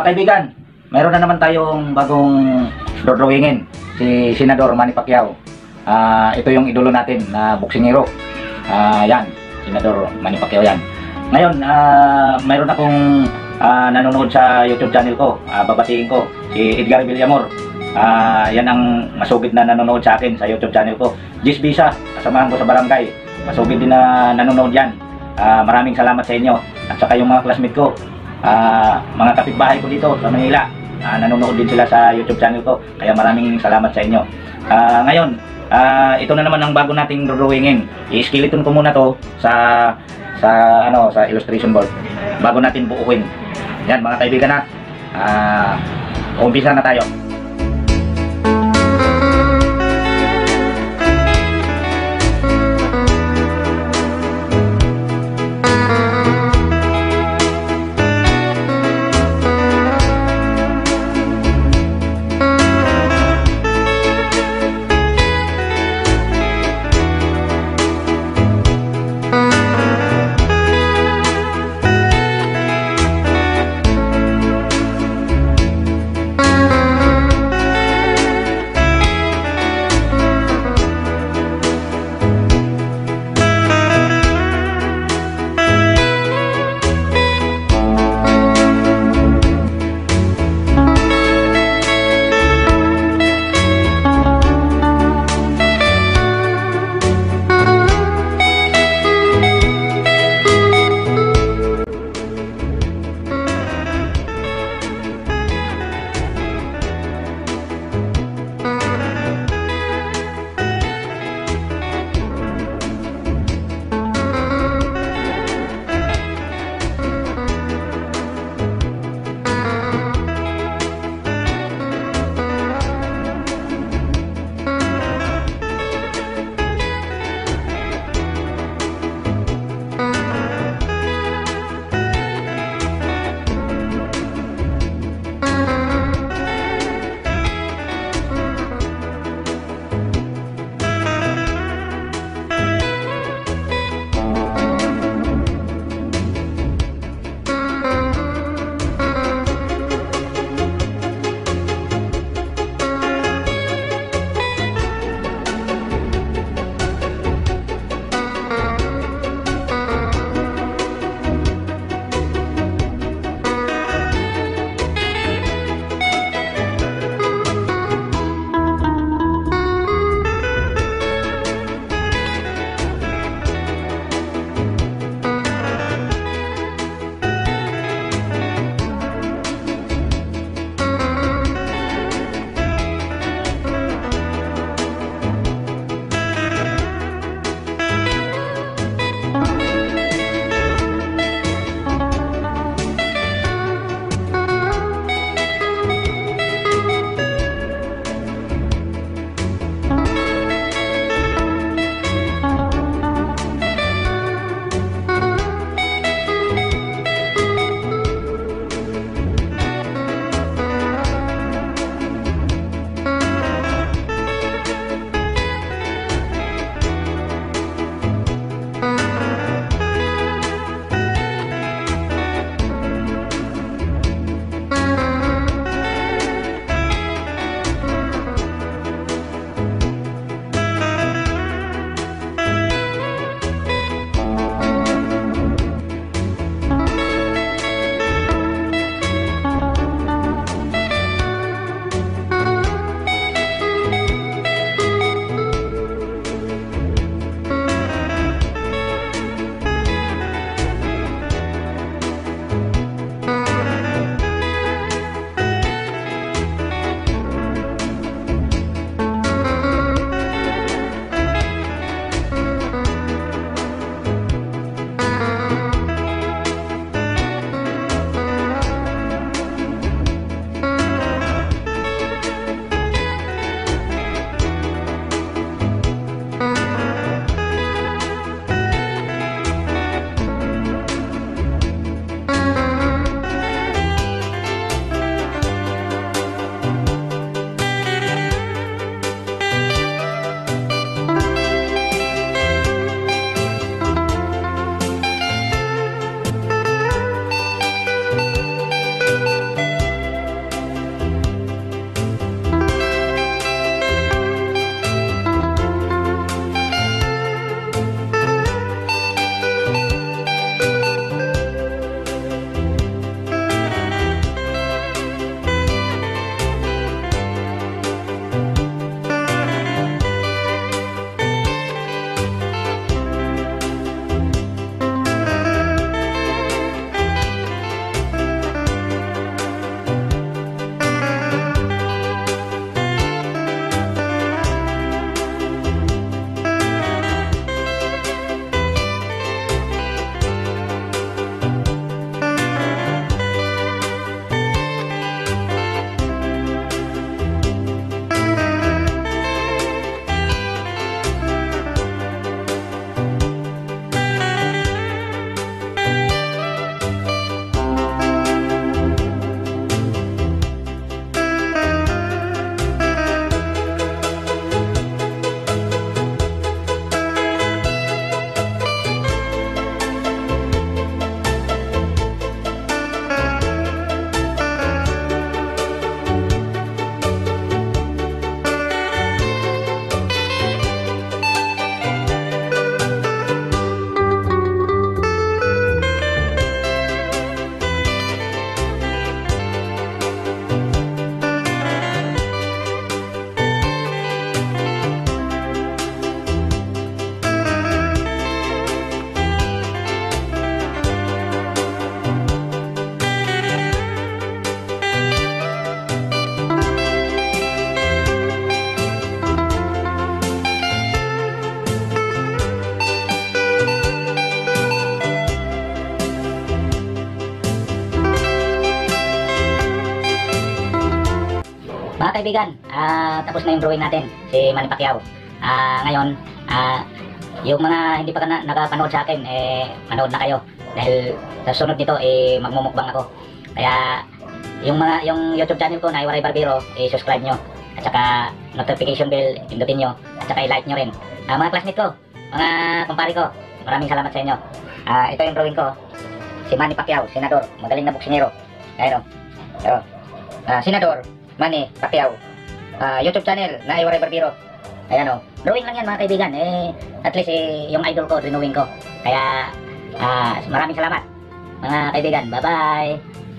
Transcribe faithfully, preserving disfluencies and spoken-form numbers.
Mga kaibigan, meron na naman tayong bagong drawingin, si Senador Manny Pacquiao. Uh, ito yung idolo natin na boksingero. Uh, yan, Senador Manny Pacquiao yan. Ngayon, uh, mayroon akong uh, nanonood sa YouTube channel ko. Uh, babatiin ko, si Edgar Villamor. Uh, yan ang masugid na nanonood sa akin sa YouTube channel ko. Jis Bisa, kasamahan ko sa barangay. Masugid din na nanonood yan. Uh, maraming salamat sa inyo. At saka yung mga classmate ko. Uh, mga kapitbahay ko dito sa Manila, uh, nanonood din sila sa YouTube channel ko, kaya maraming salamat sa inyo. Uh, ngayon, uh, ito na naman ang bago nating drawingin. I-skeleton ko muna to sa sa ano sa illustration board bago natin buuin. Yan mga kaibigan na. Uh, umpisa na tayo. kaibigan, ah, tapos na yung drawing natin, si Manny Pacquiao. Ah, ngayon, ah, yung mga hindi pa ka na, nakapanood sa akin, eh, manood na kayo. Dahil sa sunod nito, eh, magmumukbang ako. Kaya, yung mga, yung YouTube channel ko na Iwaray Barbero, eh, subscribe nyo. At saka, notification bell, pindutin nyo. At saka, i-like nyo rin. Ah, mga classmate ko, mga kumpare ko, maraming salamat sa inyo. Ah, ito yung drawing ko. Si Manny Pacquiao, senador, magaling na boksingero. Ayun o. Oh. Ah, senador, Manny Pacquiao. Ah, YouTube channel na Iwaray Barbero. Ayan o. Drawing lang yan mga kaibigan. Eh, at least eh, yung idol ko, renewing ko. Kaya, ah, maraming salamat mga kaibigan. Bye-bye.